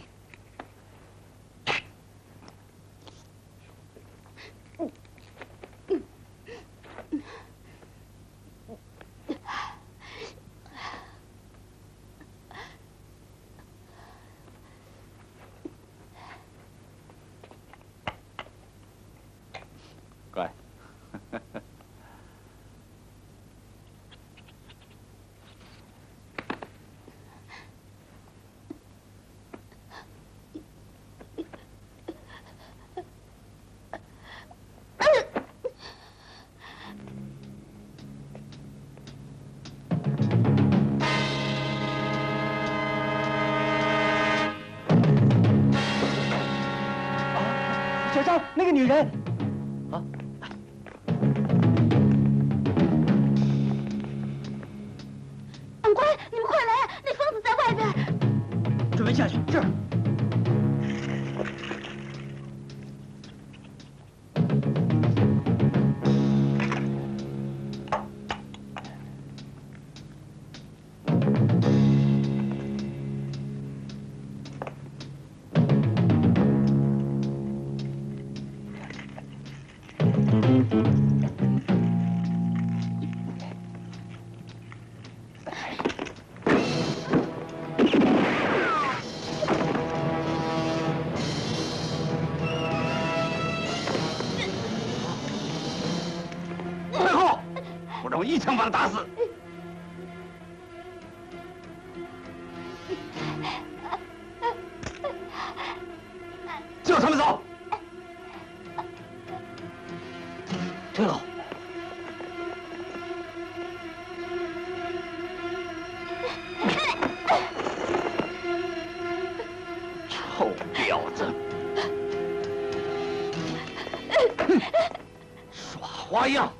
乖。 小张，那个女人。啊！ 长官，你们快来，那疯子在外边。 准备下去。是。 我一枪把他打死。叫他们走。 退后。 臭婊子！耍花样！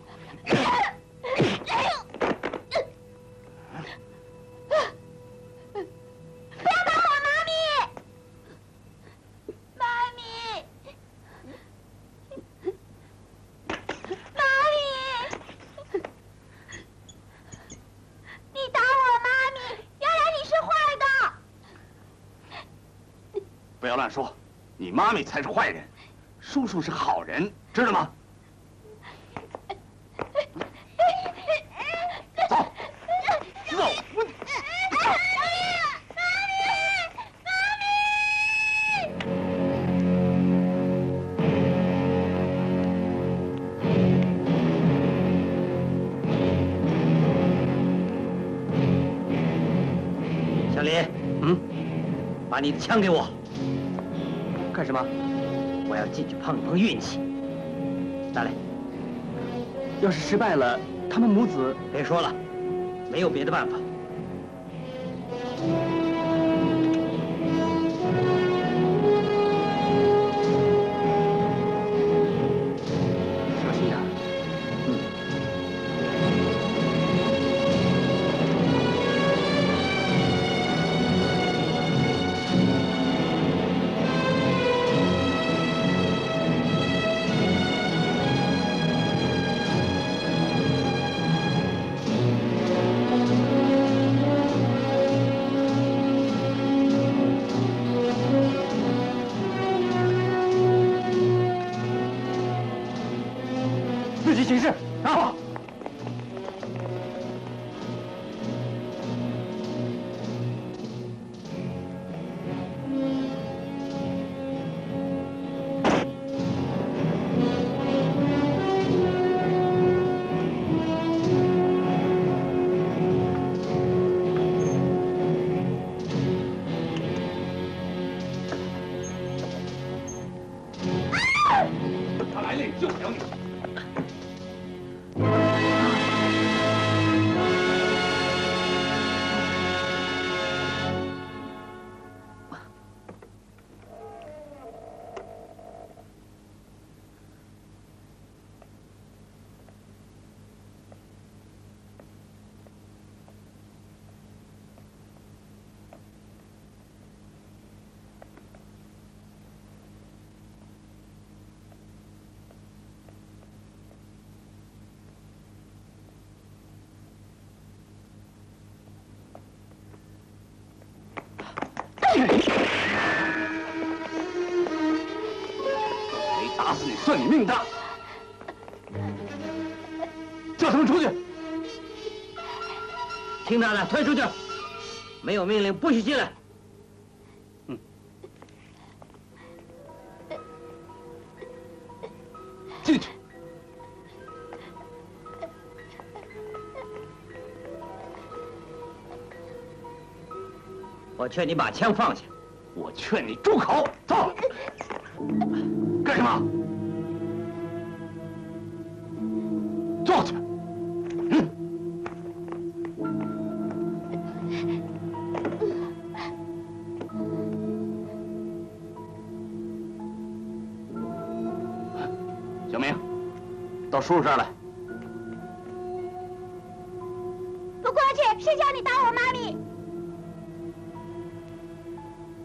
不要乱说，你妈咪才是坏人，叔叔是好人，知道吗？走，走！ 小李，嗯，把你的枪给我。 干什么？ 我要进去碰一碰运气。拿来。 要是失败了，他们母子…… 别说了，没有别的办法。 小心点。嗯。 自己请示，拿好。他来了，救不了你。 没打死你算你命大！叫他们出去！ 听他的，退出去！没有命令不许进来。 嗯。进去。 我劝你把枪放下。 我劝你住口！走。干什么？坐去。嗯。小明，到叔叔这儿来。 不过去，谁叫你打我妈咪？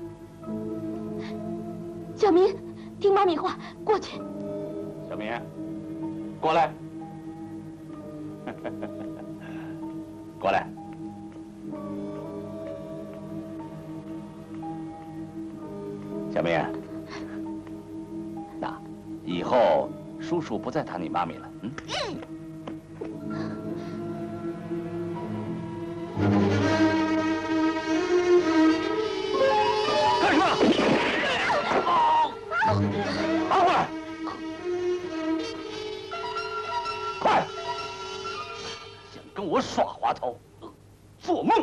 小明，听妈咪话，过去。 小明，过来，过来。小明，那以后叔叔不再打你妈咪了，嗯？干什么？拿过来！快！想跟我耍滑头，做梦！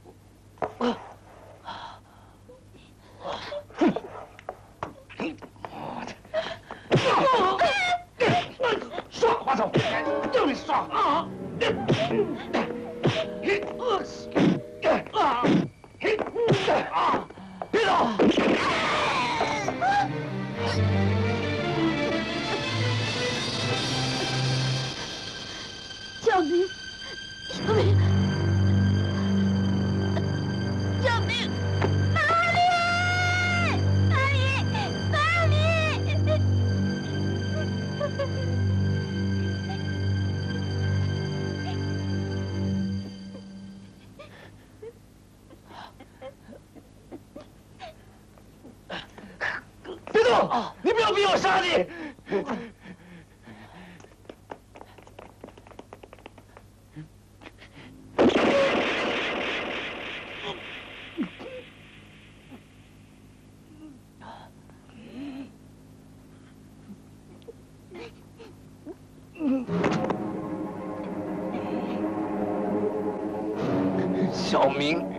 耍滑头，就你耍啊！别动！ 小明，小明，小明，妈咪，妈咪，妈咪！ 别动！你不要逼我杀你！小明。